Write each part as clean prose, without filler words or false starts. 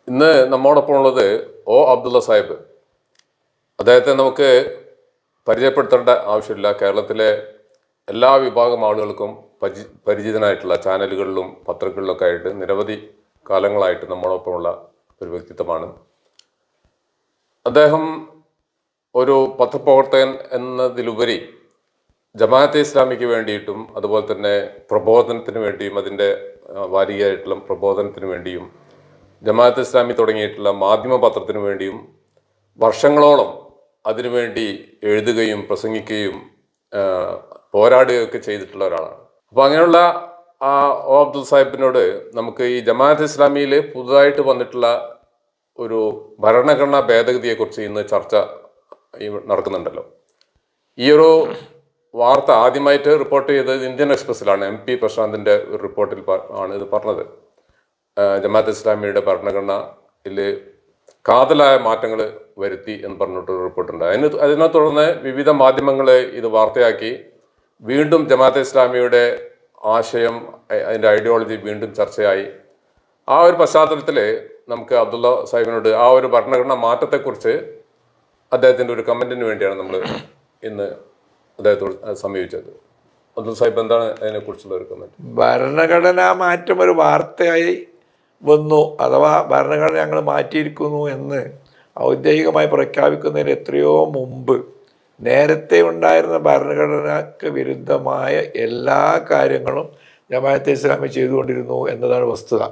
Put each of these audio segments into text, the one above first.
ഇന്ന് നമ്മോടൊപ്പം ഉള്ളത് ഒ അബ്ദുള്ള സാഹിബ്. അദ്ദേഹത്തെ നമുക്ക് പരിചയപ്പെടുത്തേണ്ട ആവശ്യമില്ല. കേരളത്തിലെ എല്ലാ വിഭാഗം ആളുകൾക്കും പരിചിതനായിട്ടുള്ള ചാനലുകളിലും പത്രങ്ങളിലൊക്കെ ആയിട്ട് നിരവധി കാലങ്ങളായിട്ട് നമ്മോടൊപ്പമുള്ള ഒരു വ്യക്തിത്വമാണ് അദ്ദേഹം. ഒരു പത്രപ്രവർത്തകൻ എന്നതിലുപരി ജമാഅത്തെ ഇസ്ലാമിക്ക് വേണ്ടിയിട്ടും അതുപോലെ തന്നെ പ്രബോധനത്തിന് വേണ്ടിയും അതിൻ്റെ വാരികയായിട്ടുള്ള പ്രബോധനത്തിന് വേണ്ടിയും ജമാഅത്തെ ഇസ്ലാമി തുടങ്ങിയിട്ടുള്ള മാധ്യമ പത്രത്തിന് വേണ്ടിയും വർഷങ്ങളോളം അതിനുവേണ്ടി എഴുതുകയും പ്രസംഗിക്കുകയും പോരാടുകയൊക്കെ ചെയ്തിട്ടുള്ള ഒരാളാണ്. അപ്പോൾ അങ്ങനെയുള്ള ഒ അബ്ദുൽ സാഹിബിനോട് നമുക്ക് ഈ ജമാഅത്തെ ഇസ്ലാമിയിൽ പുതുതായിട്ട് വന്നിട്ടുള്ള ഒരു ഭരണഘടനാ ഭേദഗതിയെക്കുറിച്ച് ഇന്ന് ചർച്ച നടക്കുന്നുണ്ടല്ലോ. ഈ ഒരു വാർത്ത ആദ്യമായിട്ട് റിപ്പോർട്ട് ചെയ്തത് ഇന്ത്യൻ എക്സ്പ്രസ്സിലാണ്. MP പ്രശാന്തിൻ്റെ ഒരു റിപ്പോർട്ടിൽ ആണ് ഇത് പറഞ്ഞത്. ജമാഅത്തെ ഇസ്ലാമിയുടെ ഭരണഘടനയിൽ കാതലായ മാറ്റങ്ങൾ വരുത്തി എന്ന് പറഞ്ഞിട്ടൊരു റിപ്പോർട്ടുണ്ട്. അതിനെ തുടർന്ന് വിവിധ മാധ്യമങ്ങൾ ഇത് വാർത്തയാക്കി വീണ്ടും ജമാഅത്തെ ഇസ്ലാമിയുടെ ആശയം, അതിൻ്റെ ഐഡിയോളജി വീണ്ടും ചർച്ചയായി. ആ ഒരു പശ്ചാത്തലത്തിൽ നമുക്ക് അബ്ദുള്ള സാഹിബിനോട് ആ ഒരു ഭരണഘടനാ മാറ്റത്തെക്കുറിച്ച് അദ്ദേഹത്തിൻ്റെ ഒരു കമൻറ്റിന് വേണ്ടിയാണ് നമ്മൾ ഇന്ന് അദ്ദേഹത്തോട് സമീപിച്ചത്. അബ്ദുൾ സാഹിബ്, എന്താണ് അതിനെക്കുറിച്ചുള്ള ഒരു കമൻറ്റ്? ഭരണഘടനാ മാറ്റം ഒരു വാർത്തയായി വന്നു, അഥവാ ഭരണഘടന ഞങ്ങൾ മാറ്റിയിരിക്കുന്നു എന്ന് ഔദ്യോഗികമായി പ്രഖ്യാപിക്കുന്നതിന് എത്രയോ മുമ്പ് നേരത്തെ ഉണ്ടായിരുന്ന ഭരണഘടനയ്ക്ക് വിരുദ്ധമായ എല്ലാ കാര്യങ്ങളും ജമാഅത്തെ ഇസ്ലാമി ചെയ്തുകൊണ്ടിരുന്നു എന്നതാണ് വസ്തുത.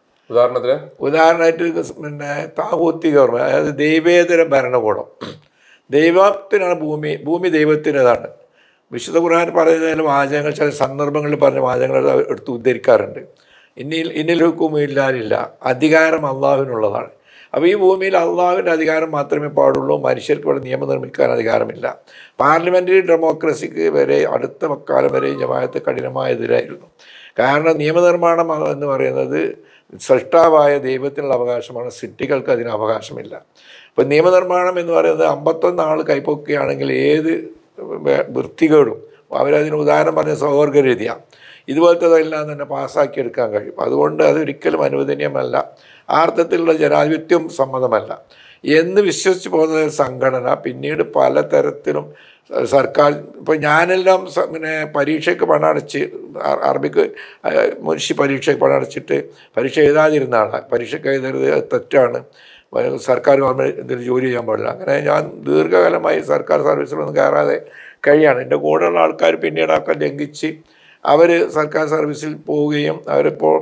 ഉദാഹരണമായിട്ട് താഹൂത്തി ഗവൺമെൻറ്, അതായത് ദൈവേതര ഭരണകൂടം. ദൈവത്തിനാണ് ഭൂമി ദൈവത്തിൻ്റെതാണ്. വിശുദ്ധ ഖുർആൻ പറയുന്നതിന് വാചകങ്ങൾ, ചില സന്ദർഭങ്ങളിൽ പറഞ്ഞ വാചകങ്ങൾ എടുത്ത് ഉദ്ധരിക്കാറുണ്ട്. ഇന്നിൽ ഹുക്കുമില്ലാലില്ല, അധികാരം അള്ളാഹുവിനുള്ളതാണ്. അപ്പോൾ ഈ ഭൂമിയിൽ അള്ളാഹുവിൻ്റെ അധികാരം മാത്രമേ പാടുള്ളൂ. മനുഷ്യർക്ക് ഇവിടെ നിയമം നിർമ്മിക്കാൻ അധികാരമില്ല. പാർലമെൻ്ററി ഡെമോക്രസിക്ക് വരെ അടുത്ത കാലം വരെ ജമാഅത്ത് കഠിനമായ എതിരായിരുന്നു. കാരണം നിയമനിർമ്മാണം എന്ന് പറയുന്നത് സൃഷ്ടാവായ ദൈവത്തിനുള്ള അവകാശമാണ്, സിറ്റികൾക്ക് അതിന് അവകാശമില്ല. അപ്പോൾ നിയമനിർമ്മാണം എന്ന് പറയുന്നത് 51 ആൾ കൈപ്പൊക്കുകയാണെങ്കിൽ ഏത് വൃത്തികേടും അവരതിന് ഉദാഹരണം പറഞ്ഞ സ്വവർഗരീതിയ ഇതുപോലത്തതെല്ലാം തന്നെ പാസ്സാക്കിയെടുക്കാൻ കഴിയും. അതുകൊണ്ട് അതൊരിക്കലും അനുവദനീയമല്ല, ആ അർത്ഥത്തിലുള്ള ജനാധിപത്യം സമ്മതമല്ല എന്ന് വിശ്വസിച്ച് പോകുന്ന സംഘടന പിന്നീട് പലതരത്തിലും സർക്കാർ, ഇപ്പോൾ ഞാനെല്ലാം പരീക്ഷയ്ക്ക് പണമടച്ച്, അറബിക്ക് മുൻഷി പരീക്ഷയ്ക്ക് പണമടച്ചിട്ട് പരീക്ഷ എഴുതാതിരുന്ന ആളാണ്. പരീക്ഷയ്ക്ക് എഴുതരുത്, അത് തെറ്റാണ്, സർക്കാർ ഗവൺമെൻറ് ഇതിൽ ജോലി ചെയ്യാൻ പാടില്ല. അങ്ങനെ ഞാൻ ദീർഘകാലമായി സർക്കാർ സർവീസിലൊന്നും കയറാതെ കഴിയാണ്. എൻ്റെ കൂടെയുള്ള ആൾക്കാർ പിന്നീട് ഒക്കെ ലംഘിച്ച് അവർ സർക്കാർ സർവീസിൽ പോവുകയും അവരിപ്പോൾ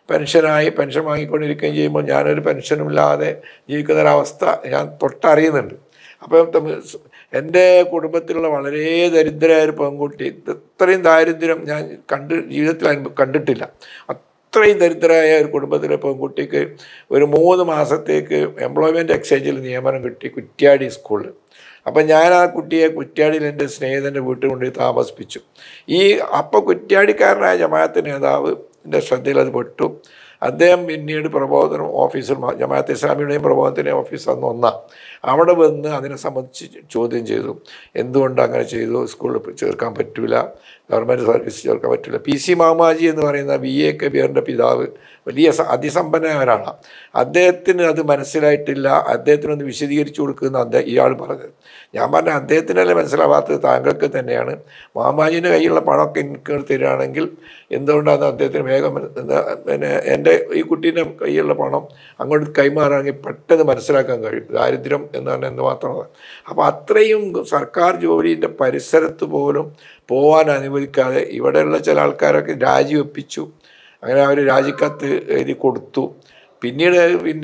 പെൻഷൻ വാങ്ങിക്കൊണ്ടിരിക്കുകയും ചെയ്യുമ്പോൾ ഞാനൊരു പെൻഷനുമില്ലാതെ ജീവിക്കുന്നൊരവസ്ഥ ഞാൻ തൊട്ടറിയുന്നുണ്ട്. അപ്പം എൻ്റെ കുടുംബത്തിലുള്ള വളരെ ദരിദ്രയായ ഒരു പെൺകുട്ടി, ഇത്രയും ദാരിദ്ര്യം ഞാൻ ജീവിതത്തിൽ കണ്ടിട്ടില്ല. അത്രയും ദരിദ്രമായ ഒരു കുടുംബത്തിലെ പെൺകുട്ടിക്ക് ഒരു 3 മാസത്തേക്ക് എംപ്ലോയ്മെൻറ്റ് എക്സ്ചേഞ്ചിൽ നിയമനം കിട്ടി കുറ്റ്യാടി സ്കൂളിൽ. അപ്പം ഞാൻ ആ കുട്ടിയെ കുറ്റ്യാടിയിൽ എൻ്റെ സ്നേഹിതൻ്റെ വീട്ടിൽ കൊണ്ടുപോയി താമസിപ്പിച്ചു. അപ്പോൾ കുറ്റ്യാടിക്കാരനായ ജമാഅത്ത് നേതാവിൻ്റെ ശ്രദ്ധയിൽ അത് പെട്ടു. അദ്ദേഹം പിന്നീട് പ്രബോധനം ഓഫീസിൽ, ജമാഅത്തെ ഇസ്ലാമിയുടെയും പ്രബോധനത്തിൻ്റെ ഓഫീസ് അന്ന് ഒന്നാണ്, അവിടെ വന്ന് അതിനെ സംബന്ധിച്ച് ചോദ്യം ചെയ്തു. എന്തുകൊണ്ട് അങ്ങനെ ചെയ്തു? സ്കൂളിൽ ചേർക്കാൻ പറ്റില്ല, ഗവൺമെൻറ് സർവീസ് ചേർക്കാൻ പറ്റില്ല. PC മാമാജി എന്ന് പറയുന്ന VA കബീറിൻ്റെ പിതാവ് വലിയ അതിസമ്പന്നവരാണ്. അദ്ദേഹത്തിന് അത് മനസ്സിലായിട്ടില്ല, അദ്ദേഹത്തിനൊന്ന് വിശദീകരിച്ചു കൊടുക്കുന്ന ഇയാൾ പറഞ്ഞത്. ഞാൻ പറഞ്ഞ അദ്ദേഹത്തിനല്ലേ മനസ്സിലാവാത്തത്, താങ്കൾക്ക് തന്നെയാണ്. മാമാജിൻ്റെ കയ്യിലുള്ള പണമൊക്കെ എനിക്ക് തരികയാണെങ്കിൽ എന്തുകൊണ്ടാണ് അദ്ദേഹത്തിന് വേഗം എൻ്റെ ഈ കുട്ടീൻ്റെ കയ്യിലുള്ള പണം അങ്ങോട്ട് കൈമാറാണെങ്കിൽ പെട്ടെന്ന് മനസ്സിലാക്കാൻ കഴിയും ദാരിദ്ര്യം എന്നാണ് എന്ന് മാത്രമാണ്. അപ്പോൾ അത്രയും സർക്കാർ ജോലിൻ്റെ പരിസരത്ത് പോലും പോകാൻ അനുവദിക്കാതെ ഇവിടെയുള്ള ചില ആൾക്കാരൊക്കെ രാജിവെപ്പിച്ചു. അങ്ങനെ അവർ രാജിക്കത്ത് എഴുതി കൊടുത്തു. പിന്നീട്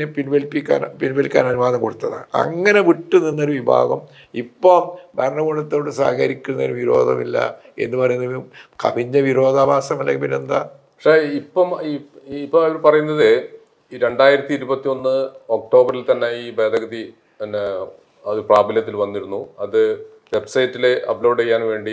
പിൻവലിക്കാൻ അനുവാദം കൊടുത്തതാണ്. അങ്ങനെ വിട്ടു നിന്നൊരു വിഭാഗം ഇപ്പം ഭരണകൂടത്തോട് സഹകരിക്കുന്നതിന് വിരോധമില്ല എന്ന് പറയുന്നത് കവിഞ്ഞ വിരോധാഭാസം, അല്ലെങ്കിൽ പിന്നെന്താ? പക്ഷേ ഇപ്പം അവർ പറയുന്നത് ഈ 2021 ഒക്ടോബറിൽ തന്നെ ഈ ഭേദഗതി പിന്നെ അത് പ്രാബല്യത്തിൽ വന്നിരുന്നു. അത് വെബ്സൈറ്റിൽ അപ്ലോഡ് ചെയ്യാൻ വേണ്ടി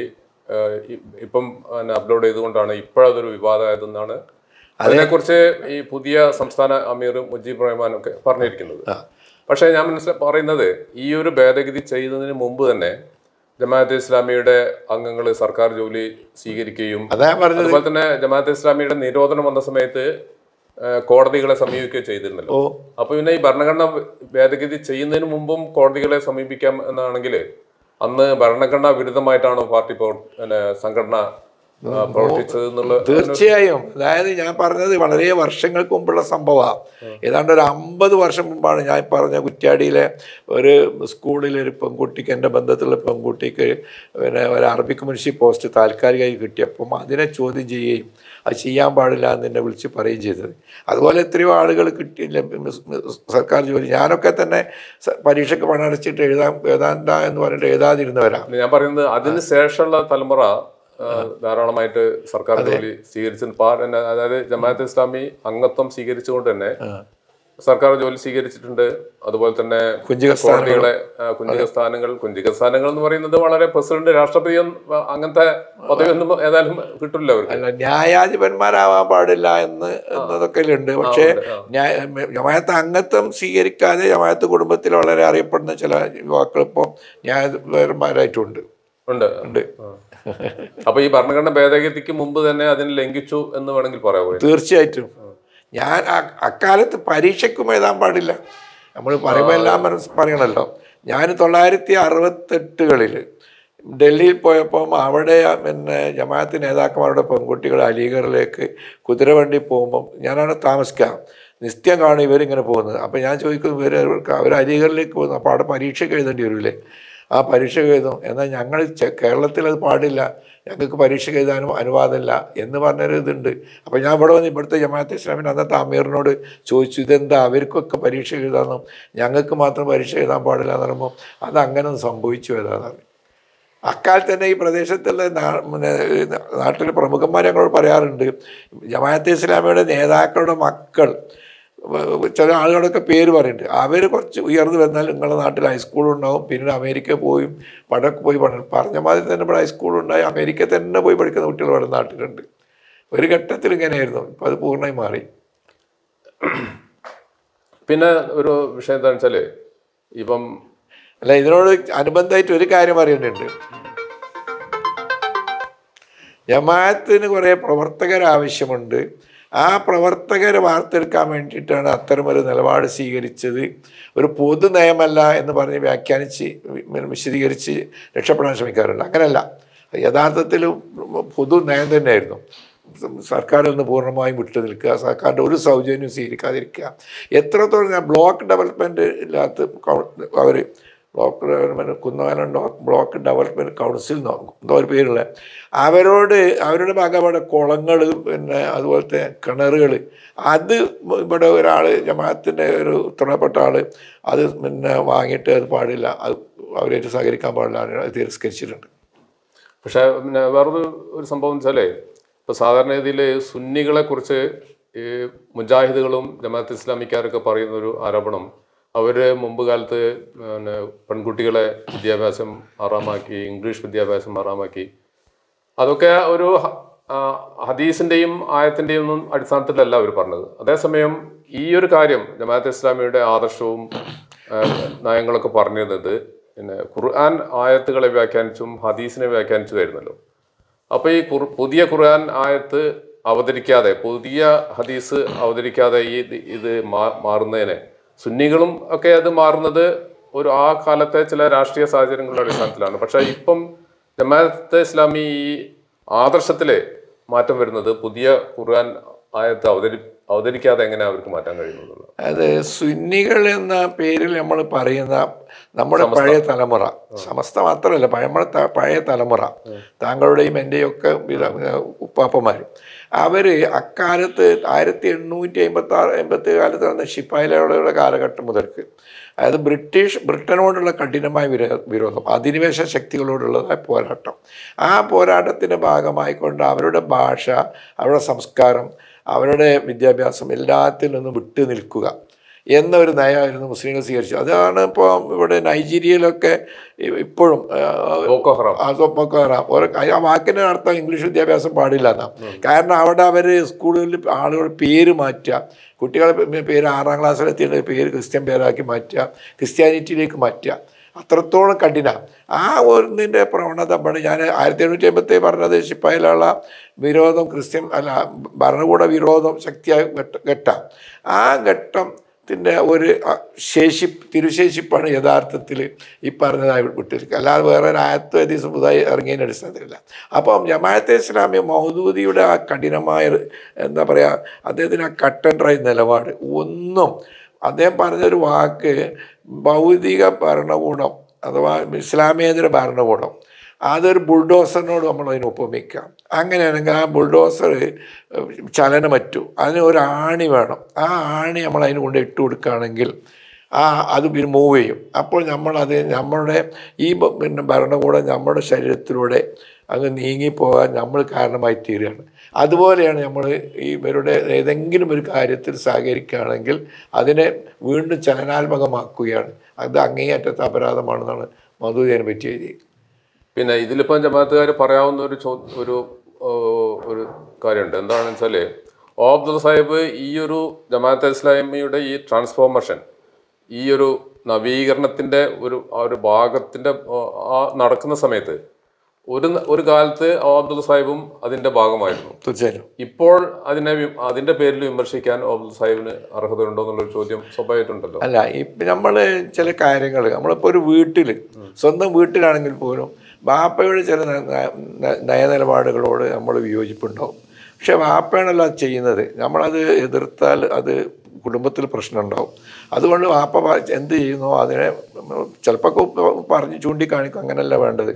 ഇപ്പം അപ്ലോഡ് ചെയ്തുകൊണ്ടാണ് ഇപ്പോഴതൊരു വിവാദമായതെന്നാണ് അതിനെക്കുറിച്ച് ഈ പുതിയ സംസ്ഥാന അമീർ മുജീബ് റഹ്മാനൊക്കെ പറഞ്ഞിരിക്കുന്നത്. പക്ഷേ ഞാൻ പറയുന്നത് ഈ ഒരു ഭേദഗതി ചെയ്യുന്നതിന് മുമ്പ് തന്നെ ജമാഅത്തെ ഇസ്ലാമിയുടെ അംഗങ്ങൾ സർക്കാർ ജോലി സ്വീകരിക്കുകയും അതുപോലെ തന്നെ ജമാഅത്തെ ഇസ്ലാമിയുടെ നിരോധനം വന്ന സമയത്ത് കോടതികളെ സമീപിക്കുകയോ ചെയ്തിരുന്നല്ലോ. അപ്പൊ പിന്നെ ഈ ഭരണഘടന ഭേദഗതി ചെയ്യുന്നതിന് മുമ്പും കോടതികളെ സമീപിക്കാം എന്നാണെങ്കിൽ അന്ന് ഭരണഘടനാ വിരുദ്ധമായിട്ടാണോ പാർട്ടി സംഘടന പ്രവർത്തിച്ചത് എന്നുള്ളത്? തീർച്ചയായും. അതായത് ഞാൻ പറഞ്ഞത് വളരെ വർഷങ്ങൾക്ക് മുമ്പുള്ള സംഭവമാണ്. ഏതാണ്ട് ഒരു 50 വർഷം മുമ്പാണ് ഞാൻ പറഞ്ഞ കുറ്റ്യാടിയിലെ ഒരു സ്കൂളിൽ ഒരു പെൺകുട്ടിക്ക്, എൻ്റെ ബന്ധത്തിലുള്ള പെൺകുട്ടിക്ക് പിന്നെ ഒരു അറബിക് മുൻഷി പോസ്റ്റ് താൽക്കാലികമായി കിട്ടിയപ്പം അതിനെ ചോദ്യം ചെയ്യുകയും അത് ചെയ്യാൻ പാടില്ല എന്ന് എന്നെ വിളിച്ച് പറയുകയും ചെയ്തത്. അതുപോലെ എത്രയോ ആളുകൾ കിട്ടിയില്ല സർക്കാർ ജോലി. ഞാനൊക്കെ തന്നെ പരീക്ഷയ്ക്ക് പണം അടച്ചിട്ട് എഴുതാണ്ട എന്ന് പറഞ്ഞിട്ട് എഴുതാതിരുന്നവരാണ്. ഞാൻ പറയുന്നത് അതിന് ശേഷമുള്ള തലമുറ ധാരാളമായിട്ട് സർക്കാർ ജോലി സ്വീകരിച്ചു. അതായത് ജമാഅത്തെ ഇസ്ലാമി അംഗത്വം സ്വീകരിച്ചുകൊണ്ട് തന്നെ സർക്കാർ ജോലി സ്വീകരിച്ചിട്ടുണ്ട്. അതുപോലെ തന്നെ കോടതികളെ കുഞ്ചിക സ്ഥാനങ്ങൾ എന്ന് പറയുന്നത് വളരെ പ്രസിഡന്റ്, രാഷ്ട്രപതി അങ്ങനത്തെ പദവിയൊന്നും ഏതായാലും കിട്ടില്ല അവർക്ക്. ന്യായാധിപന്മാരാവാൻ പാടില്ല എന്നതൊക്കെ ഉണ്ട്. പക്ഷേ ജമാഅത്ത് അംഗത്വം സ്വീകരിക്കാതെ ജമാഅത്ത് കുടുംബത്തിൽ വളരെ അറിയപ്പെടുന്ന ചില യുവാക്കൾ ഇപ്പോൾ ന്യായാധിപന്മാരായിട്ടുണ്ട്. ഉണ്ട്. അപ്പൊ ഈ ഭരണഘടന ഭേദഗതിക്ക് മുമ്പ് തന്നെ അതിന് ലംഘിച്ചു എന്ന് വേണമെങ്കിൽ പറയാമോ? തീർച്ചയായിട്ടും. ഞാൻ അക്കാലത്ത് പരീക്ഷയ്ക്കും എഴുതാൻ പാടില്ല. നമ്മൾ പറയുമ്പോൾ എല്ലാം പറയണല്ലോ. ഞാൻ 1968 ഡൽഹിയിൽ പോയപ്പം അവിടെ പിന്നെ ജമാഅത്ത് നേതാക്കന്മാരുടെ പെൺകുട്ടികൾ അലിഗറിലേക്ക് കുതിരവണ്ടി പോകുമ്പം ഞാനവിടെ താമസിക്കാം. നിത്യം കാണും ഇവരിങ്ങനെ പോകുന്നത്. അപ്പം ഞാൻ ചോദിക്കും, അവർ അലിഗറിലേക്ക് പോകുന്നു, അപ്പോൾ അവിടെ പരീക്ഷയ്ക്ക് എഴുതേണ്ടി വരില്ലേ? ആ പരീക്ഷ എഴുതും. എന്നാൽ ഞങ്ങൾ കേരളത്തിൽ അത് പാടില്ല, ഞങ്ങൾക്ക് പരീക്ഷ എഴുതാനും അനുവാദമില്ല എന്ന് പറഞ്ഞൊരു ഇതുണ്ട്. അപ്പോൾ ഞാൻ ഇവിടെ വന്ന് ഇവിടുത്തെ ജമാഅത്തെ ഇസ്ലാമിൻ്റെ അന്നത്തെ അമീറിനോട് ചോദിച്ചു, ഇതെന്താ അവർക്കൊക്കെ പരീക്ഷ എഴുതാമെന്നും ഞങ്ങൾക്ക് മാത്രം പരീക്ഷ എഴുതാൻ പാടില്ല എന്ന് പറയുമ്പോൾ അതങ്ങനെ സംഭവിച്ചു ഏതാണെന്ന്. അക്കാലത്ത് തന്നെ ഈ പ്രദേശത്തുള്ള നാട്ടിലെ പ്രമുഖന്മാർ ഞങ്ങളോട് പറയാറുണ്ട്, ജമാഅത്തെ ഇസ്ലാമിയുടെ നേതാക്കളുടെ മക്കൾ ചില ആളുകളൊക്കെ പേര് പറയുന്നുണ്ട്. അവർ കുറച്ച് ഉയർന്നു വന്നാൽ നിങ്ങളുടെ നാട്ടിൽ ഹൈസ്കൂളുണ്ടാവും, പിന്നീട് അമേരിക്ക പോയും പടക്ക് പോയി പറഞ്ഞ മാതിരി തന്നെ ഇവിടെ ഹൈസ്കൂളുണ്ടായി അമേരിക്ക തന്നെ പോയി പഠിക്കുന്ന കുട്ടികൾ ഇവിടെ നാട്ടിലുണ്ട്. ഒരു ഘട്ടത്തിൽ ഇങ്ങനെയായിരുന്നു. ഇപ്പം അത് പൂർണ്ണമായി മാറി. പിന്നെ ഒരു വിഷയം എന്താണെന്ന് വെച്ചാൽ ഇപ്പം അല്ല, ഇതിനോട് അനുബന്ധമായിട്ട് ഒരു കാര്യം പറയുന്നുണ്ട്. ജമാഅത്തിന് കുറേ പ്രവർത്തകരാവശ്യമുണ്ട്. ആ പ്രവർത്തകരെ വാർത്തെടുക്കാൻ വേണ്ടിയിട്ടാണ് അത്തരമൊരു നിലപാട് സ്വീകരിച്ചത്. ഒരു പൊതു നയമല്ല എന്ന് പറഞ്ഞ് വ്യാഖ്യാനിച്ച് വിശദീകരിച്ച് രക്ഷപ്പെടാൻ ശ്രമിക്കാറുണ്ട്. അങ്ങനെയല്ല, യഥാർത്ഥത്തിൽ പൊതു നയം തന്നെയായിരുന്നു. സർക്കാരൊന്ന് പൂർണ്ണമായും വിട്ടു നിൽക്കുക, സർക്കാരിൻ്റെ ഒരു സൗജന്യം സ്വീകരിക്കാതിരിക്കുക. എത്രത്തോളം ബ്ലോക്ക് ഡെവലപ്മെൻറ്റ് ഇല്ലാത്ത അവർ block development Kunnamalam block development council എന്തോ ഒരു പേരുള്ള അവരുടെ ഭാഗമാണ് കുളങ്ങൾ, പിന്നെ അതുപോലത്തെ കിണറുകൾ. അത് ഇവിടെ ഒരാൾ ജമാഅത്തിൻ്റെ ഒരു ഉത്തരവാദപ്പെട്ട ആൾ അത് പിന്നെ വാങ്ങിയിട്ട് അത് പാടില്ല, അത് അവരായിട്ട് സഹകരിക്കാൻ പാടില്ല, അത് തിരസ്കരിച്ചിട്ടുണ്ട്. പക്ഷേ പിന്നെ വേറൊരു സംഭവം വെച്ചാലേ, ഇപ്പോൾ സാധാരണ രീതിയിൽ സുന്നികളെ കുറിച്ച് ഈ മുജാഹിദുകളും ജമാഅത്ത് ഇസ്ലാമിക്കാരൊക്കെ പറയുന്നൊരു ആരോപണം, അവർ മുമ്പ് കാലത്ത് പിന്നെ പെൺകുട്ടികളെ വിദ്യാഭ്യാസം ഹറാമാക്കി, ഇംഗ്ലീഷ് വിദ്യാഭ്യാസം ഹറാമാക്കി. അതൊക്കെ ഒരു ഹദീസിൻ്റെയും ആയത്തിൻ്റെയും ഒന്നും അടിസ്ഥാനത്തിലല്ല അവർ പറഞ്ഞത്. അതേസമയം ഈ ഒരു കാര്യം ജമാഅത്ത് ഇസ്ലാമിയുടെ ആദർശവും നയങ്ങളൊക്കെ പറഞ്ഞിരുന്നത് പിന്നെ ഖുർആൻ ആയത്തുകളെ വ്യാഖ്യാനിച്ചും ഹദീസിനെ വ്യാഖ്യാനിച്ചുമായിരുന്നല്ലോ. അപ്പോൾ ഈ പുതിയ ഖുർആൻ ആയത്ത് അവതരിക്കാതെ, പുതിയ ഹദീസ് അവതരിക്കാതെ ഇത് മാറുന്നതിനെ സുന്നികളും ഒക്കെ അത് മാറുന്നത് ആ കാലത്തെ ചില രാഷ്ട്രീയ സാഹചര്യങ്ങളുടെ അടിസ്ഥാനത്തിലാണ്. പക്ഷെ ഇപ്പം ജമാഅത്തെ ഇസ്ലാമി ഈ ആദർശത്തിലെ മാറ്റം വരുന്നത് പുതിയ ഖുർആൻ ആയത്ത് അവതരിക്കാതെ എങ്ങനെ അവർക്ക് മാറ്റാൻ കഴിയുന്നത്? അത് സുന്നികൾ എന്ന പേരിൽ നമ്മൾ പറയുന്ന നമ്മുടെ പഴയ തലമുറ, സമസ്ത മാത്രമല്ല പഴയ തലമുറ, താങ്കളുടെയും എൻ്റെയും ഒക്കെ ഉപ്പാപ്പന്മാർ, അവർ അക്കാലത്ത് 1856-1857 കാലത്ത് നടന്ന ശിപ്പായിലയുടെ കാലഘട്ടം മുതൽക്ക്, അതായത് ബ്രിട്ടനോടുള്ള കഠിനമായ വിരോധം, അധിനിവേശ ശക്തികളോടുള്ളതായ പോരാട്ടം, ആ പോരാട്ടത്തിൻ്റെ ഭാഗമായിക്കൊണ്ട് അവരുടെ ഭാഷ, അവരുടെ സംസ്കാരം, അവരുടെ വിദ്യാഭ്യാസം എല്ലാത്തിൽ നിന്നും വിട്ടു നിൽക്കുക എന്നൊരു നയമായിരുന്നു മുസ്ലിങ്ങൾ സ്വീകരിച്ചത്. അതാണ് ഇപ്പോൾ ഇവിടെ നൈജീരിയയിലൊക്കെ ഇപ്പോഴും ബോക്കോ ഹറാം ആ വാക്കിൻ്റെ അർത്ഥം ഇംഗ്ലീഷ് വിദ്യാഭ്യാസം പാടില്ല എന്നാണ്. കാരണം അവിടെ അവർ സ്കൂളുകളിൽ ആളുകൾ പേര് മാറ്റുക, കുട്ടികളുടെ പേര് 6ാം ക്ലാസ്സിലെത്തിയ പേര് ക്രിസ്ത്യൻ പേരാക്കി മാറ്റുക, ക്രിസ്ത്യാനിറ്റിയിലേക്ക് മാറ്റുക. അത്രത്തോളം കഠിന. ആ ഒന്നിൻ്റെ പ്രവണത ഇവിടെ ഞാൻ 1757 പറഞ്ഞത് ശിപ്പായിലുള്ള വിരോധം ക്രിസ്ത്യൻ അല്ല ഭരണകൂട വിരോധം ശക്തിയായ ഘട്ടം. ആ ഘട്ടത്തിൻ്റെ ഒരു തിരുശേഷിപ്പാണ് യഥാർത്ഥത്തിൽ ഈ പറഞ്ഞതായി വിട്ടിരിക്കുക. അല്ലാതെ വേറെ ഒരു ആയത്തോ ഹദീസും പുതുതായി ഇറങ്ങിയതിൻ്റെ അടിസ്ഥാനത്തിലില്ല. അപ്പം ജമാഅത്തെ ഇസ്ലാമി മൗദൂദിയുടെ ആ കഠിനമായ എന്താ പറയുക, അദ്ദേഹത്തിന് ആ കട്ട് ആൻഡ് ഡ്രൈ നിലപാട് ഒന്നും, അദ്ദേഹം പറഞ്ഞൊരു വാക്ക് ഭൗതിക ഭരണകൂടം അഥവാ ഇസ്ലാമേതര ഭരണകൂടം അതൊരു ബുൾഡോസറിനോട് നമ്മൾ അതിന് ഉപമിക്കാം. അങ്ങനെയാണെങ്കിൽ ആ ബുൾഡോസർ ചലനമറ്റു, അതിന് ഒരു ആണി വേണം. ആ ആണി നമ്മൾ അതിന് കൊണ്ട് ഇട്ട് കൊടുക്കുകയാണെങ്കിൽ അത് പിന്നെ മൂവ് ചെയ്യും. അപ്പോൾ നമ്മളുടെ ഈ പിന്നെ ഭരണകൂടം നമ്മുടെ ശരീരത്തിലൂടെ അങ്ങ് നീങ്ങിപ്പോകാൻ നമ്മൾ കാരണമായി തീരുകയാണ്. അതുപോലെയാണ് നമ്മൾ ഇവരുടെ ഏതെങ്കിലും ഒരു കാര്യത്തിൽ സഹകരിക്കുകയാണെങ്കിൽ അതിനെ വീണ്ടും ചലനാത്മകമാക്കുകയാണ്. അത് അങ്ങേയറ്റത്തെ അപരാധമാണെന്നാണ് മൗദൂദിയെ പറ്റി എഴുതിയത്. പിന്നെ ഇതിലിപ്പം ജമാഅത്തുകാർ പറയാവുന്ന ഒരു കാര്യമുണ്ട്. എന്താണെന്ന് വെച്ചാൽ അബ്ദുൽ സാഹിബ് ഈ ഒരു ജമാഅത്തെ ഇസ്ലാമിയുടെ ഈ ട്രാൻസ്ഫോർമേഷൻ, ഈ ഒരു നവീകരണത്തിൻ്റെ ഒരു ഭാഗത്തിൻ്റെ നടക്കുന്ന സമയത്ത് ഒരു കാലത്ത് അബ്ദുൽ സാഹിബും അതിൻ്റെ ഭാഗമായിരുന്നു. തീർച്ചയായും ഇപ്പോൾ അതിൻ്റെ പേരിൽ വിമർശിക്കാൻ അബ്ദുൽ സാഹിബിന് അർഹതയുണ്ടോ എന്നുള്ളൊരു ചോദ്യം സ്വാഭാവികമായിട്ടുണ്ടല്ലോ. അല്ല, ഇപ്പം നമ്മൾ ചില കാര്യങ്ങൾ നമ്മളിപ്പോൾ ഒരു വീട്ടിൽ സ്വന്തം വീട്ടിലാണെങ്കിൽ പോലും വാപ്പയുടെ ചില നയനിലപാടുകളോട് നമ്മൾ വിയോജിപ്പുണ്ടാവും. പക്ഷെ വാപ്പയാണല്ലോ അത് ചെയ്യുന്നത്. നമ്മളത് എതിർത്താൽ അത് കുടുംബത്തിൽ പ്രശ്നം ഉണ്ടാവും. അതുകൊണ്ട് വാപ്പ എന്ത് ചെയ്യുന്നോ അതിനെ ചിലപ്പോൾ പറഞ്ഞ് ചൂണ്ടിക്കാണിക്കും. അങ്ങനെയല്ല വേണ്ടത്.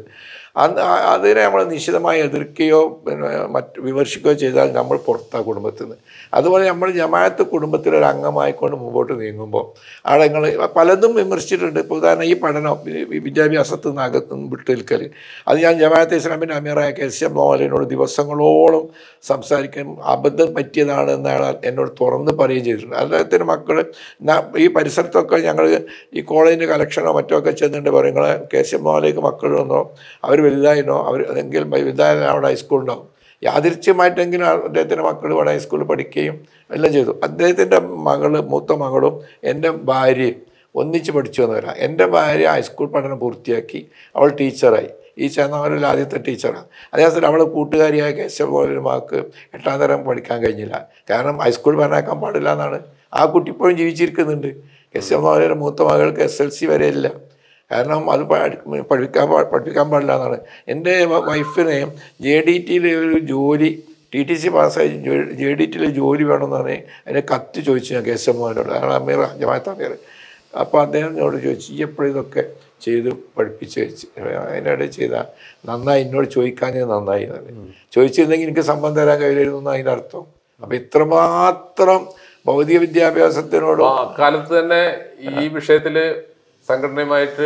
അതിനെ നമ്മൾ നിശ്ചിതമായി എതിർക്കുകയോ വിമർശിക്കുകയോ ചെയ്താൽ നമ്മൾ പുറത്താണ് കുടുംബത്തിൽ നിന്ന്. അതുപോലെ നമ്മൾ ജമാഅത്ത് കുടുംബത്തിലൊരു അംഗമായിക്കൊണ്ട് മുമ്പോട്ട് നീങ്ങുമ്പോൾ ആളുകൾ പലതും വിമർശിച്ചിട്ടുണ്ട്. ഇപ്പോൾ ഉദാഹരണം ഈ പഠനം വിദ്യാഭ്യാസത്തിൽ നിന്ന് അകത്തുനിന്ന് വിട്ടു നിൽക്കൽ, അത് ഞാൻ ജമാഅത്തെ ഇസ്ലാമിൻ്റെ അമീറായ KCM മൗലവിനോട് ദിവസങ്ങളോളം സംസാരിക്കാൻ അബദ്ധം പറ്റിയതാണ് എന്നയാൾ എന്നോട് തുറന്ന് പറയുകയും ചെയ്തിട്ടുണ്ട്. അദ്ദേഹത്തിൻ്റെ മക്കൾ ഈ പരിസരത്തൊക്കെ ഞങ്ങൾ ഈ കോളേജിൻ്റെ കലക്ഷനോ മറ്റോ ഒക്കെ ചെന്നിട്ട് പറയും, നിങ്ങളെ KCM മൗലവിക്ക് മക്കൾ വന്നോ, അവർ വലുതായിനോ, എങ്കിൽ വലുതായ അവിടെ ഹൈസ്കൂളുണ്ടാവും. യാദൃച്ഛ്യമായിട്ടെങ്കിലും അദ്ദേഹത്തിൻ്റെ മക്കൾ ഇവിടെ ഹൈസ്കൂളിൽ പഠിക്കുകയും എല്ലാം ചെയ്തു. അദ്ദേഹത്തിൻ്റെ മൂത്ത മകളും എൻ്റെ ഭാര്യയും ഒന്നിച്ച് പഠിച്ചു വന്നവരാണ്. എൻ്റെ ഭാര്യ ഹൈസ്കൂൾ പഠനം പൂർത്തിയാക്കി, അവൾ ടീച്ചറായി. ഈ ചേർന്നവരിൽ ആദ്യത്തെ ടീച്ചറാണ്. അതേസമയം അവളെ കൂട്ടുകാരിയായ KCM പോലൊരു മകൾക്ക് 8ാം തരം പഠിക്കാൻ കഴിഞ്ഞില്ല. കാരണം ഹൈസ്കൂൾ പറഞ്ഞേക്കാൻ പാടില്ല എന്നാണ്. ആ കുട്ടി ഇപ്പോഴും ജീവിച്ചിരിക്കുന്നുണ്ട്. KCM പോലൊരു മൂത്ത മകൾക്ക് SLC വരെ ഇല്ല. കാരണം അത് പഠിപ്പിക്കാൻ പാടില്ല എന്നാണ്. എൻ്റെ വൈഫിനെ JDTയിൽ ഒരു ജോലി TTC പാസ്സായി JDTയിൽ ജോലി വേണമെന്നാണ് അതിനെ കത്ത് ചോദിച്ചു ഞാൻ KCM മോഹനോട്. അയാൾ അമീർ, ജമാഅത്ത് അമീർ. അപ്പോൾ അദ്ദേഹം എന്നോട് ചോദിച്ചു, ഈ എപ്പോഴും ഇതൊക്കെ ചെയ്ത് പഠിപ്പിച്ച് വെച്ച് അതിനിടെ ചെയ്താൽ നന്നായി, എന്നോട് ചോദിക്കാഞ്ഞത് നന്നായി എന്നാണ്. ചോദിച്ചിരുന്നെങ്കിൽ എനിക്ക് സംബന്ധം തരാൻ കഴിയില്ലായിരുന്നു എന്ന് അതിൻ്റെ അർത്ഥം. അപ്പം ഇത്രമാത്രം ഭൗതിക വിദ്യാഭ്യാസത്തിനോട് അക്കാലത്ത് തന്നെ ഈ വിഷയത്തിൽ സംഘടനയുമായിട്ട്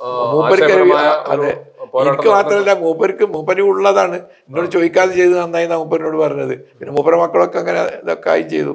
അതെ, എനിക്ക് മാത്രമല്ല മൂപ്പര് ഉള്ളതാണ്. എന്നോട് ചോദിക്കാതെ ചെയ്ത് നന്നായി എന്നാണ് മൂപ്പരിനോട് പറഞ്ഞത്. പിന്നെ മൂപ്പര മക്കളൊക്കെ അങ്ങനെ ഇതൊക്കെ ആയി ചെയ്തു,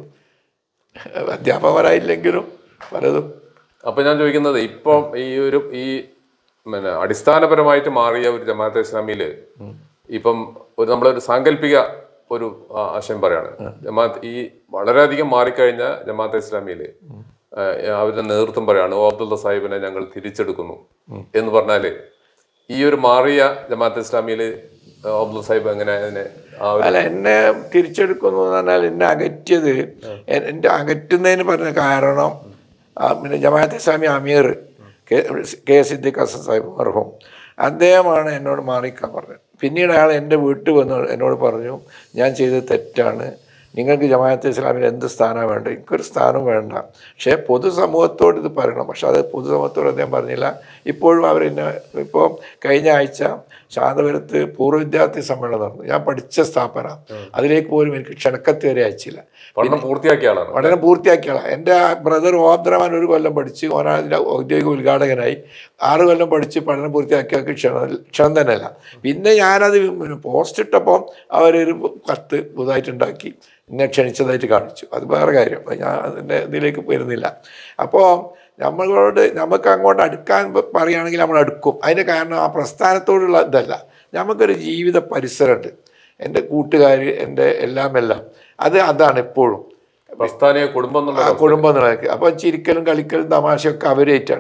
അധ്യാപകരായില്ലെങ്കിലും പലതും. അപ്പൊ ഞാൻ ചോദിക്കുന്നത്, ഇപ്പം ഈ അടിസ്ഥാനപരമായിട്ട് മാറിയ ഒരു ജമാഅത്തെ ഇസ്ലാമിയില് ഇപ്പം നമ്മളൊരു സാങ്കല്പിക ഒരു ആശയം പറയാണ്. ഈ വളരെയധികം മാറിക്കഴിഞ്ഞ ജമാഅത്തെ ഇസ്ലാമിയില് അവരുടെ നേതൃത്വം പറയാണ്, അബ്ദുള്ള സാഹിബിനെ ഞങ്ങൾ തിരിച്ചെടുക്കുന്നു എന്ന് പറഞ്ഞാല് ഈ ഒരു മാറിയ ജമാഅത്തെ ഇസ്ലാമിയില് അബ്ദുള്ള സാഹിബ് എങ്ങനെ അതിനെ അല്ല എന്നെ തിരിച്ചെടുക്കുന്നു എന്ന് പറഞ്ഞാൽ എന്നെ അകറ്റിയത്, എൻ്റെ അകറ്റുന്നതിന് പറഞ്ഞ കാരണം പിന്നെ ജമാഅത്തെ ഇസ്ലാമി അമീർ K സിദ്ദീഖ് ഹസൻ സാഹിബ് മർഹൂം അദ്ദേഹമാണ് എന്നോട് മാറിക്കാൻ പറഞ്ഞത്. പിന്നീട് അയാൾ എൻ്റെ വീട്ടിൽ വന്ന് എന്നോട് പറഞ്ഞു, ഞാൻ ചെയ്തത് തെറ്റാണ്, നിങ്ങൾക്ക് ജമാഅത്തെ ഇസ്ലാമിൽ എന്ത് സ്ഥാനമാണ് വേണ്ടത്? എനിക്കൊരു സ്ഥാനം വേണ്ട, പക്ഷേ പൊതുസമൂഹത്തോട് ഇത് പറയണം. പക്ഷെ അത് പൊതുസമൂഹത്തോട് അദ്ദേഹം പറഞ്ഞില്ല. ഇപ്പോഴും അവരെന്നെ ഇപ്പോൾ കഴിഞ്ഞ ആഴ്ച ശാന്തപുരത്ത് പൂർവ്വ വിദ്യാർത്ഥി സമ്മേളനം നടന്നു. ഞാൻ പഠിച്ച സ്ഥാപന, അതിലേക്ക് പോലും എനിക്ക് ക്ഷണക്കത്ത് വരെ അയച്ചില്ല. പഠനം പൂർത്തിയാക്കിയ ആളാണ്. എൻ്റെ ബ്രദർ അബ്ദുറഹ്മാൻ 1 കൊല്ലം പഠിച്ച് ഓനാതിൻ്റെ ഔദ്യോഗിക ഉദ്ഘാടകനായി 6 കൊല്ലം പഠിച്ച് പഠനം പൂർത്തിയാക്കിയാൽ ക്ഷണം തന്നെയല്ല. പിന്നെ ഞാനത് പോസ്റ്റ് ഇട്ടപ്പോൾ അവരൊരു കത്ത് പുതുതായിട്ടുണ്ടാക്കി എന്നെ ക്ഷണിച്ചതായിട്ട് കാണിച്ചു. അത് വേറെ കാര്യം, ഞാൻ അതിൻ്റെ ഇതിലേക്ക് വരുന്നില്ല. അപ്പോൾ നമുക്ക് അങ്ങോട്ട് അടുക്കാൻ പറയുകയാണെങ്കിൽ നമ്മൾ അടുക്കും. അതിൻ്റെ കാരണം ആ പ്രസ്ഥാനത്തോടുള്ള ഇതല്ല, നമുക്കൊരു ജീവിത പരിസരമുണ്ട്, എൻ്റെ കൂട്ടുകാർ, എൻ്റെ എല്ലാം അതാണ് എപ്പോഴും കുടുംബം എന്നുള്ളത്. അപ്പോൾ ചിരിക്കലും കളിക്കലും തമാശയൊക്കെ അവരേറ്റാണ്.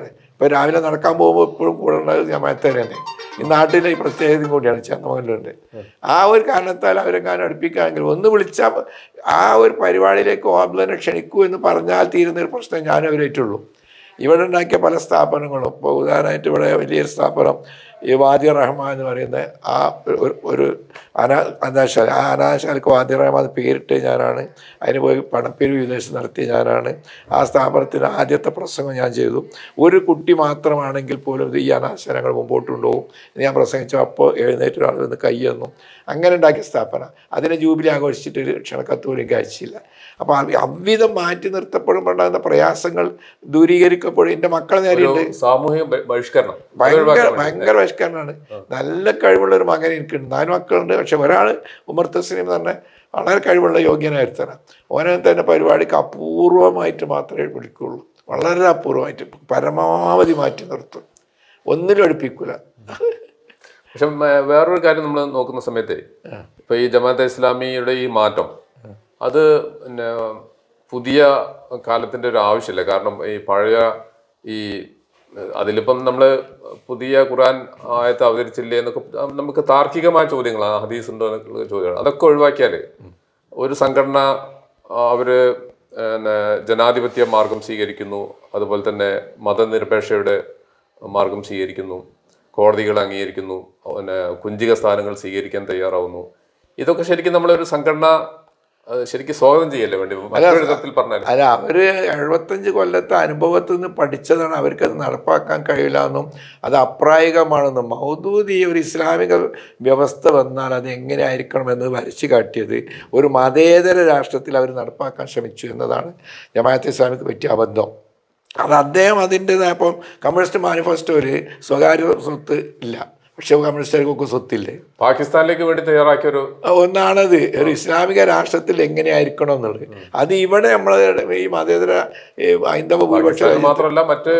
ഇപ്പോൾ രാവിലെ നടക്കാൻ പോകുമ്പോൾ എപ്പോഴും കൂടെ ഉണ്ടായത് ജമാഅത്ത് തന്നെ. ഈ നാട്ടിലെ ഈ പ്രത്യേകതയും കൂടിയാണ് ചന്തമംഗലൂരിൻ്റെ. ആ ഒരു കാരണത്താൽ അവരെങ്ങാനും അടുപ്പിക്കുകയാണെങ്കിൽ ഒന്ന് വിളിച്ചാൽ ആ ഒരു പരിപാടിയിലേക്ക് ഓബ്ലനെ ക്ഷണിക്കൂ എന്ന് പറഞ്ഞാൽ തീരുന്നൊരു പ്രശ്നം ഞാൻ അവരേറ്റുള്ളൂ. ഇവിടെ ഉണ്ടാക്കിയ പല സ്ഥാപനങ്ങളും, ഇപ്പോൾ ഉദാഹരണമായിട്ട് ഇവിടെ വലിയൊരു സ്ഥാപനം ഈ വാദി റഹ്മാൻ എന്ന് പറയുന്ന ആ ഒരു അനാശാല, ആ അനാശാലക്ക് വാദി റഹ്മാൻ പേരിട്ട് ഞാനാണ്. അതിന് പോയി പണപ്പിരിവ് വിദേശത്ത് നടത്തിയ ഞാനാണ്. ആ സ്ഥാപനത്തിന് ആദ്യത്തെ പ്രസംഗം ഞാൻ ചെയ്തു. ഒരു കുട്ടി മാത്രമാണെങ്കിൽ പോലും ഈ അനാശാലങ്ങൾ മുമ്പോട്ടുണ്ടാവും എന്ന് ഞാൻ പ്രസംഗിച്ചു. അപ്പോൾ എഴുന്നേറ്റ് ഒരാൾ വന്ന് കൈ തന്നു. അങ്ങനെ ഉണ്ടാക്കിയ സ്ഥാപനം. അതിനെ ജൂബിലി ആഘോഷിച്ചിട്ട് ഒരു ക്ഷണക്കത്ത് പോലും അയച്ചില്ല. അപ്പോൾ അവിധം മാറ്റി നിർത്തപ്പെടുമ്പോണ്ടാകുന്ന പ്രയാസങ്ങൾ ദൂരീകരിക്കപ്പെടും. എൻ്റെ മക്കളെ നേരെയുണ്ട് സാമൂഹിക ബഹിഷ്കരണം, ഭയങ്കര ബഹിഷ്കരണമാണ്. നല്ല കഴിവുള്ള ഒരു മകൻ എനിക്കുണ്ട്. 4 മക്കളുണ്ട്. പക്ഷെ ഒരാൾ ഉമർ തസ്ലീം തന്നെ വളരെ കഴിവുള്ള യോഗ്യനായിരുത്തണം. ഓനെ തന്നെ പരിപാടിക്ക് അപൂർവമായിട്ട് മാത്രമേ വിളിക്കുള്ളൂ. വളരെ അപൂർവമായിട്ട് പരമാവധി മാറ്റി നിർത്തും. ഒന്നിലും അടുപ്പിക്കൂല. പക്ഷെ വേറൊരു കാര്യം നമ്മൾ നോക്കുന്ന സമയത്ത് ഇപ്പൊ ഈ ജമാഅത്തെ ഇസ്ലാമിയുടെ ഈ മാറ്റം അത് പിന്നെ പുതിയ കാലത്തിന്റെ ഒരു ആവശ്യമില്ല. കാരണം ഈ പഴയ ഈ അതിലിപ്പം നമ്മൾ പുതിയ ഖുർആൻ ആയത്ത് അവതരിച്ചില്ലേ എന്നൊക്കെ നമുക്ക് താർക്കികമായ ചോദ്യങ്ങളാണ്, ഹദീസ് ഉണ്ടോ എന്നൊക്കെ ചോദ്യങ്ങൾ. അതൊക്കെ ഒഴിവാക്കിയാൽ ഒരു സംഘടന അവര് ജനാധിപത്യ മാർഗം സ്വീകരിക്കുന്നു, അതുപോലെ തന്നെ മതനിരപേക്ഷയുടെ മാർഗം സ്വീകരിക്കുന്നു, കോടതികൾ അംഗീകരിക്കുന്നു, പിന്നെ കുഞ്ചിക സ്ഥാനങ്ങൾ സ്വീകരിക്കാൻ തയ്യാറാവുന്നു. ഇതൊക്കെ ശരിക്കും നമ്മളൊരു സംഘടന ശരിക്കും സ്വാഗതം ചെയ്യല്ലേ വേണ്ടി വിധത്തിൽ പറഞ്ഞാൽ? അല്ല, അവര് 75 കൊല്ലത്തെ അനുഭവത്തിൽ നിന്ന് പഠിച്ചതാണ്. അവർക്കത് നടപ്പാക്കാൻ കഴിയില്ല എന്നും അത് അപ്രായോഗികമാണെന്നും മൗദൂദി ഒരു ഇസ്ലാമിക വ്യവസ്ഥ വന്നാൽ അത് എങ്ങനെ ആയിരിക്കണം എന്ന് വരച്ചു കാട്ടിയത് ഒരു മതേതര രാഷ്ട്രത്തിൽ അവർ നടപ്പാക്കാൻ ശ്രമിച്ചു എന്നതാണ് ജമാഅത്തെ ഇസ്ലാമിക്ക് പറ്റിയ അബദ്ധം. അത് അദ്ദേഹം അതിൻ്റെതായ ഇപ്പം കമ്മ്യൂണിസ്റ്റ് മാനിഫെസ്റ്റോയിൽ സ്വകാര്യ സ്വത്ത് ഇല്ല, പക്ഷെ കമ്മ്യൂണിസ്റ്റുകാർക്കൊക്കെ സ്വത്തില്ലേ. പാകിസ്ഥാനിലേക്ക് വേണ്ടി തയ്യാറാക്കിയൊരു ഒന്നാണത് ഒരു ഇസ്ലാമിക രാഷ്ട്രത്തിൽ എങ്ങനെയായിരിക്കണം എന്നുള്ളത്. അത് ഇവിടെ നമ്മളെ ഈ മതേതര ഹൈന്ദവ ഭൂരിപക്ഷം മാത്രമല്ല മറ്റ്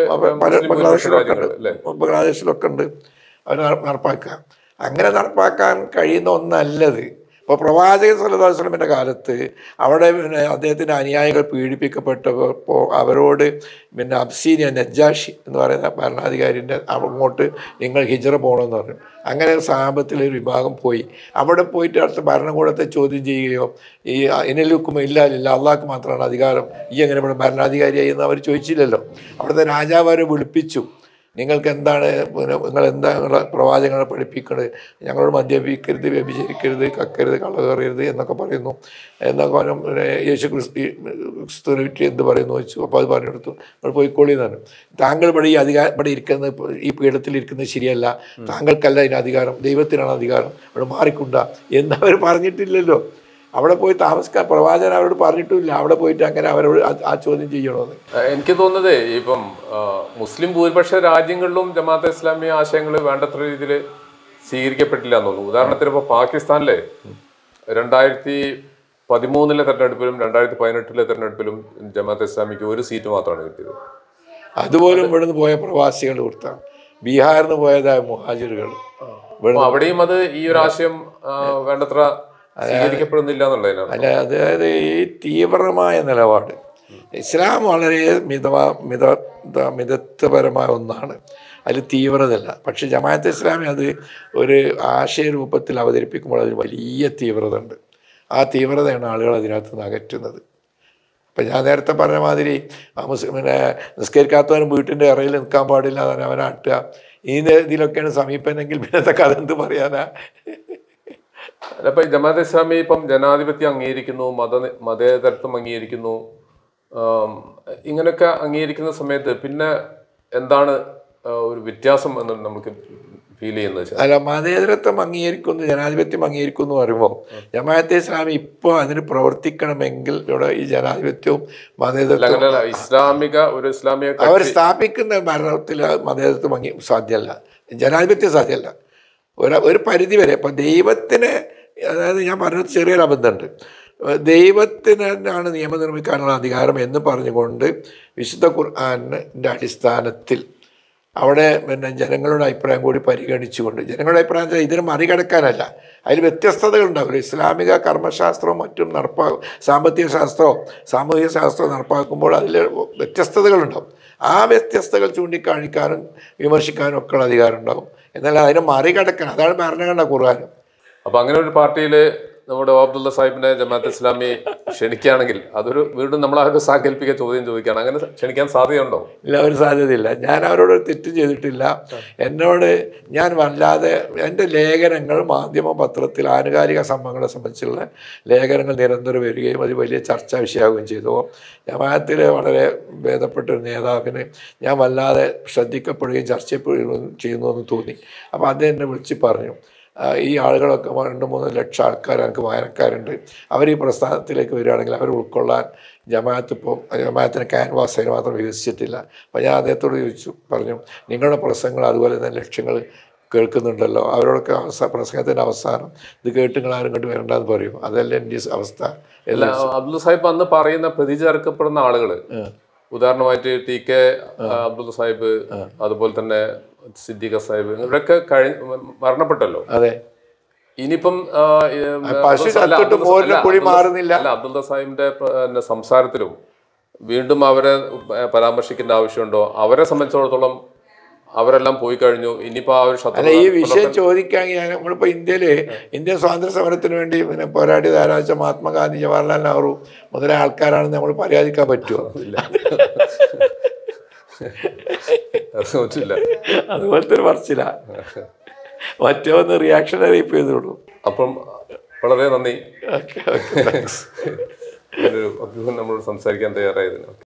ബംഗ്ലാദേശിലൊക്കെ ഉണ്ട് അവർ നടപ്പാക്കുക. അങ്ങനെ നടപ്പാക്കാൻ കഴിയുന്ന ഒന്നല്ലത്. ഇപ്പോൾ പ്രവാചകൻ സല്ലല്ലാഹു അലൈഹി വസല്ലമയുടെ കാലത്ത് അവിടെ അദ്ദേഹത്തിൻ്റെ അനുയായികൾ പീഡിപ്പിക്കപ്പെട്ടപ്പോൾ അവരോട് അബ്സീനിയ നജ്ജാഷി എന്ന് പറയുന്ന ഭരണാധികാരിൻ്റെ അങ്ങോട്ട് നിങ്ങൾ ഹിജ്റ പോകണമെന്ന് പറഞ്ഞു. അങ്ങനെ സഹാബത്തിലൊരു വിഭാഗം പോയി. അവിടെ പോയിട്ട് അടുത്ത ഭരണകൂടത്തെ ചോദ്യം ചെയ്യുകയോ ഈ ഇനലുക്കും ഇല്ല അള്ളാഹ്ക്ക് മാത്രമാണ് അധികാരം, ഈ എങ്ങനെ ഇവിടെ ഭരണാധികാരിയായി എന്ന് അവർ ചോദിച്ചില്ലല്ലോ. അവിടുത്തെ രാജാവ് അവരെ വിളിപ്പിച്ചു. നിങ്ങൾക്ക് എന്താണ്, നിങ്ങളെന്താ നിങ്ങളുടെ പ്രവാചകങ്ങളെ പഠിപ്പിക്കുന്നത്? ഞങ്ങളോട് മദ്യപിക്കരുത്, വ്യഭിചരിക്കരുത്, കക്കരുത്, കളകറിയരുത് എന്നൊക്കെ പറയുന്നു. എന്നൊക്കെ പറഞ്ഞു. യേശു ക്രിസ്തു എന്ത് പറയുന്നു വെച്ചു. അപ്പോൾ അത് പറഞ്ഞെടുത്തു. നമ്മൾ പോയിക്കോളി എന്നാണ്. താങ്കൾ ഇവിടെ ഈ ഇവിടെ ഇരിക്കുന്നത്, ഈ പീഠത്തിൽ ഇരിക്കുന്നത് ശരിയല്ല, താങ്കൾക്കല്ല ഇതിന് അധികാരം, ദൈവത്തിനാണ് അധികാരം, അവിടെ മാറിക്കൊണ്ട എന്നവർ പറഞ്ഞിട്ടില്ലല്ലോ. അവിടെ പോയി താമസിക്കാൻ പ്രവാചകൻ അവരോട് പറഞ്ഞിട്ടില്ല. അവിടെ പോയിട്ട് അങ്ങനെ അവരോട് ആ ചോദ്യം ചെയ്യണമെന്ന് എനിക്ക് തോന്നുന്നത്. ഇപ്പം മുസ്ലിം ഭൂരിപക്ഷ രാജ്യങ്ങളിലും ജമാഅത്തെ ഇസ്ലാമി ആശയങ്ങൾ വേണ്ടത്ര രീതിയിൽ സ്വീകരിക്കപ്പെട്ടില്ല എന്ന് തോന്നുന്നു. ഉദാഹരണത്തിന് ഇപ്പോൾ പാകിസ്ഥാനിലെ 2013 തെരഞ്ഞെടുപ്പിലും 2018 തെരഞ്ഞെടുപ്പിലും ജമാഅത്തെ ഇസ്ലാമിക്ക് 1 സീറ്റ് മാത്രമാണ് കിട്ടിയത്. അതുപോലും ഇവിടുന്ന് പോയ പ്രവാസികൾ കൊടുത്താണ്. ബീഹാറിൽ നിന്ന് പോയതായ മുഹാജിറുകൾ. അവിടെയും അത് ഈ ഒരു ആശയം വേണ്ടത്ര സ്വീകരിക്കപ്പെടുന്നില്ല എന്നുള്ളതിനാണ്. അല്ല, അതായത് ഈ തീവ്രമായ നിലപാട് ഇസ്ലാം വളരെ മിതത്വപരമായ ഒന്നാണ്. അതിൽ തീവ്രതയല്ല. പക്ഷെ ജമാഅത്തെ ഇസ്ലാമി അത് ഒരു ആശയരൂപത്തിൽ അവതരിപ്പിക്കുമ്പോൾ അതിൽ വലിയ തീവ്രത ഉണ്ട്. ആ തീവ്രതയാണ് ആളുകൾ അതിനകത്ത് നിന്ന് അകറ്റുന്നത്. ഇപ്പം ഞാൻ നേരത്തെ പറഞ്ഞ മാതിരി നിസ്കരിക്കാത്തവനും വീട്ടിൻ്റെ ഇറയിൽ നിൽക്കാൻ പാടില്ല, അവനെ ആട്ടുക, ഇതിലൊക്കെയാണ് സമീപനെങ്കിൽ പിന്നെ കഥ എന്ത് പറയാനാ? അല്ലപ്പം ജമാഅത്തെ ഇസ്ലാമി ഇപ്പം ജനാധിപത്യം അംഗീകരിക്കുന്നു, മതേതരത്വം അംഗീകരിക്കുന്നു, ഇങ്ങനെയൊക്കെ അംഗീകരിക്കുന്ന സമയത്ത് പിന്നെ എന്താണ് ഒരു വ്യത്യാസം എന്ന് നമുക്ക് ഫീൽ ചെയ്യുന്നത്? അല്ല, മതേതരത്വം അംഗീകരിക്കുന്നു, ജനാധിപത്യം അംഗീകരിക്കുന്നു പറയുമ്പോൾ ജമാഅത്തെ ഇസ്ലാമി ഇപ്പോൾ അതിന് പ്രവർത്തിക്കണമെങ്കിൽ ഇവിടെ ഈ ജനാധിപത്യവും മതേതരത്വം അവർ സ്ഥാപിക്കുന്ന ഭരണത്തിൽ മതേതരത്വം സാധ്യമല്ല, ജനാധിപത്യം സാധ്യമല്ല. ഒരു പരിധി വരെ. ഇപ്പം ദൈവത്തിന്, അതായത് ഞാൻ പറഞ്ഞത് ചെറിയൊരു അബദ്ധമുണ്ട്, ദൈവത്തിനാണ് നിയമം നിർമ്മിക്കാനുള്ള അധികാരം എന്ന് പറഞ്ഞുകൊണ്ട് വിശുദ്ധ ഖുർആനിൻ്റെ അടിസ്ഥാനത്തിൽ അവിടെ ജനങ്ങളുടെ അഭിപ്രായം കൂടി പരിഗണിച്ചുകൊണ്ട്, ജനങ്ങളുടെ അഭിപ്രായം ഇതിനെ മറികടക്കാനല്ല, അതിൽ വ്യത്യസ്തതകൾ ഉണ്ടാവില്ല. ഇസ്ലാമിക കർമ്മശാസ്ത്രവും മറ്റും സാമ്പത്തിക ശാസ്ത്രമോ സാമൂഹിക ശാസ്ത്രമോ നടപ്പാക്കുമ്പോൾ അതിൽ വ്യത്യസ്തതകളുണ്ടാവും. ആ വ്യത്യസ്തകൾ ചൂണ്ടിക്കാണിക്കാനും വിമർശിക്കാനും ഒക്കെ ഉള്ള അധികാരം ഉണ്ടാവും. എന്നാൽ അതിനെ മറികടക്കണം, അതാണ് ഭരണഘടന ഖുർആൻ. അപ്പൊ അങ്ങനെ ഒരു പാർട്ടിയിൽ നമ്മുടെ അബ്ദുള്ള സാഹിബിനെ ജമാഅത്ത് ഇസ്ലാമി ക്ഷണിക്കുകയാണെങ്കിൽ അതൊരു വീണ്ടും നമ്മൾ അവരുടെ സാങ്കല്പിക ചോദ്യം ചോദിക്കുകയാണ്, അങ്ങനെ ക്ഷണിക്കാൻ സാധ്യതയുണ്ടോ? ഇല്ല, ഒരു സാധ്യതയില്ല. ഞാൻ അവരോട് തെറ്റ് ചെയ്തിട്ടില്ല. എന്നോട് ഞാൻ വല്ലാതെ എൻ്റെ ലേഖനങ്ങൾ മാധ്യമ പത്രത്തിൽ ആനുകാലിക സംഭവങ്ങളെ സംബന്ധിച്ചുള്ള ലേഖനങ്ങൾ നിരന്തരം വരികയും അത് വലിയ ചർച്ചാ വിഷയമാവുകയും ചെയ്തു. ജമാഅത്തിലെ വളരെ ഭേദപ്പെട്ടൊരു നേതാവിന് ഞാൻ വല്ലാതെ ശ്രദ്ധിക്കപ്പെടുകയും ചർച്ച ചെയ്യുന്നു എന്ന് തോന്നി. അപ്പോൾ അത് എന്നെ വിളിച്ച് പറഞ്ഞു, ഈ ആളുകളൊക്കെ 2-3 ലക്ഷം ആൾക്കാർ എനിക്ക് വായനക്കാരുണ്ട്, അവർ ഈ പ്രസ്ഥാനത്തിലേക്ക് വരികയാണെങ്കിൽ അവർ ഉൾക്കൊള്ളാൻ ജമാഅത്തിന് ക്യാൻവാസ് അതിന് മാത്രം വികസിച്ചിട്ടില്ല. അപ്പോൾ ഞാൻ അദ്ദേഹത്തോട് പറഞ്ഞു, നിങ്ങളുടെ പ്രസംഗങ്ങൾ അതുപോലെ തന്നെ ലക്ഷ്യങ്ങൾ കേൾക്കുന്നുണ്ടല്ലോ, അവരോടൊക്കെ പ്രസംഗത്തിൻ്റെ അവസാനം ഇത് കേട്ട് നിങ്ങൾ ആരും കണ്ട് വരണ്ടെന്ന് പറയും. അതല്ല എൻ്റെ അവസ്ഥ. അബ്ദുൾ സാഹിബ് അന്ന് പറയുന്ന പ്രതി ചേർക്കപ്പെടുന്ന ആളുകൾ, ഉദാഹരണമായിട്ട് ടി.കെ. അബ്ദുൾ സാഹിബ്, അതുപോലെ തന്നെ സിദ്ദീഖ സാഹിബ്, ഇവരൊക്കെ മരണപ്പെട്ടല്ലോ. അതെ. ഇനിയിപ്പം മാറുന്നില്ല. അല്ല, അബ്ദുള്ള സാഹിബിന്റെ സംസാരത്തിലും വീണ്ടും അവരെ പരാമർശിക്കേണ്ട ആവശ്യമുണ്ടോ? അവരെ സംബന്ധിച്ചിടത്തോളം അവരെല്ലാം പോയി കഴിഞ്ഞു. ഇനിയിപ്പോ ആ ഒരു അല്ല, ഈ വിഷയം ചോദിക്കുകയാണെങ്കിൽ നമ്മളിപ്പോൾ ഇന്ത്യൻ സ്വാതന്ത്ര്യ സമരത്തിന് വേണ്ടി പിന്നെ പോരാടിയത് ആരാച്ച മഹാത്മാഗാന്ധി, ജവഹർലാൽ നെഹ്റു മുതലായ ആൾക്കാരാണെന്ന് നമ്മൾ പരാതിക്കാൻ പറ്റുമോ? ഇല്ല. അതുപോലത്തെ ഒരു പറച്ചില്ല. മറ്റേ ഒന്ന് റിയാക്ഷൻ അറിയിപ്പ് ചെയ്തോളൂ. അപ്പം വളരെ നന്ദി, നമ്മളോട് സംസാരിക്കാൻ തയ്യാറായതിന്.